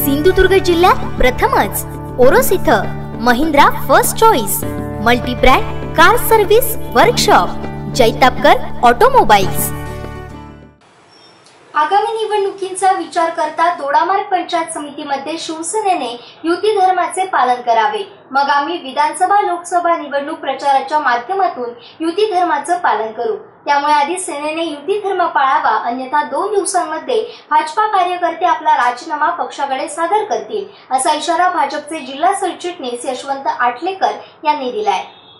सिंधुदुर्ग जिल्ह्यात प्रथमच ओरोस इथं Mahindra first choice multi brand car service workshop Jaitapkar automobiles. आगामी निवडणुकीचा विचार करता दोडामार्ग पंचायत समितीमध्ये शिवसेनेने युती धर्माचे पालन करावे। मग आम्ही विधानसभा लोकसभा निवडणूक प्रचाराच्या माध्यमातून युती धर्माचे पालन करू। त्यामुळे आधी सेनेने युती धर्म पाळावा, अन्यथा 2 दिवसांमध्ये भाजपा कार्यकर्ते आपला राजीनामा पक्षाकडे सादर करतील, असा इशारा भाजपचे जिल्हा सरचिटणीस यशवंत आटलेकर यांनी दिलाय।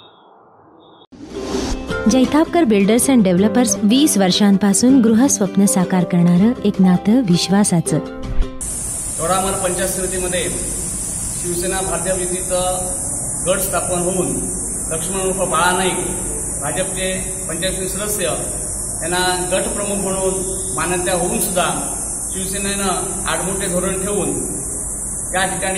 जैतापकर बिल्डर्स अँड डेव्हलपर्स 20 वर्षांपासून गृहस्वप्न साकार करणारं एक नातं विश्वासाचं। दोडामार्ग पंचायत समितीमध्ये शिवसेना भारतीय युतीचं गट स्थापन होऊन लक्ष्मण उर्फ बाळा नाईक भाजपचे पंचायत समिती सदस्य यांना गट प्रमुख म्हणून मान्यता होऊन सुद्धा शिवसेनेनं आडमुठे धोरण ठेवून या ठिकाणी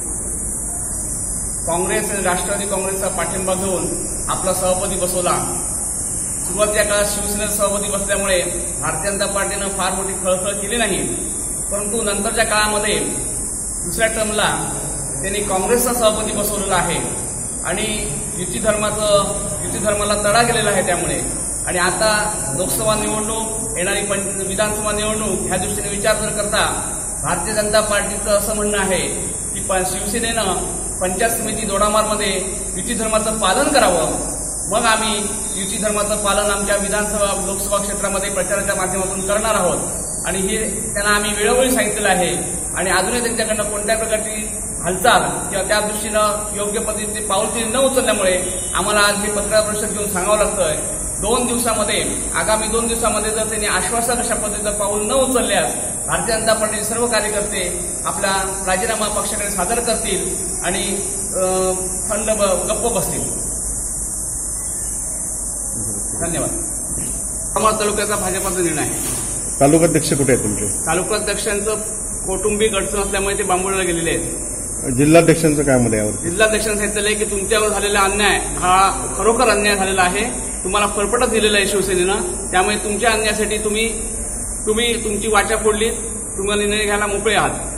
काँग्रेस आणि राष्ट्रवादी काँग्रेसचा पाठिंबा घेऊन आपला सभापती बसवला। सुरुवातीच्या काळात शिवसेनेचा सभापती बसल्यामुळे भारतीय जनता पार्टीनं फार मोठी खळखळ केली नाही, परंतु नंतरच्या काळामध्ये दुसऱ्या टर्मला त्यांनी काँग्रेसचा सभापती बसवलेला आहे आणि युती धर्माला तडा गेलेला आहे त्यामुळे। आणि आता लोकसभा निवडणूक येणारी विधानसभा निवडणूक ह्या दृष्टीने विचार जर करता भारतीय जनता पार्टीचं असं म्हणणं आहे की शिवसेनेनं पंचायत समिती दोडामार्गमध्ये युती धर्माचं पालन करावं, मग आम्ही युती धर्माचं पालन आमच्या विधानसभा लोकसभा क्षेत्रामध्ये प्रचाराच्या माध्यमातून करणार आहोत। आणि हे त्यांना आम्ही वेळोवेळी सांगितलेलं आहे आणि अजूनही त्यांच्याकडनं कोणत्या प्रकारची हालचाल किंवा त्या दृष्टीनं योग्य पद्धतीचे पाऊल न उचलल्यामुळे आम्हाला आज हे पत्रकार परिषद घेऊन सांगावं लागतंय। 2 दिवसामध्ये आगामी 2 दिवसामध्ये जर त्यांनी आश्वासक अशा पद्धतीचं पाऊल न उचलल्यास भारतीय जनता पार्टीचे सर्व कार्यकर्ते आपला राजीनामा पक्षाकडे सादर करतील आणि थंड गप्प बसतील। धन्यवाद। दोडामार्ग तालुक्याचा भाजपाचा निर्णय आहे। तालुकाध्यक्ष कुठे आहेत तुमचे? तालुकाध्यक्षांचं कौटुंबिक अडचण असल्यामुळे ते बांबोळीला गेलेले आहेत। जिल्हाध्यक्षांचं काय मत यावर? जिल्हाध्यक्षांनी सांगितलेलं आहे की तुमच्यावर झालेला अन्याय हा खरोखर अन्याय झालेला आहे, तुम्हाला फरफटत दिलेला आहे शिवसेनेनं, त्यामुळे तुमच्या अन्यायासाठी तुम्ही तुमची वाचा फोडली, तुम्हाला निर्णय घ्यायला मोकळे आहात।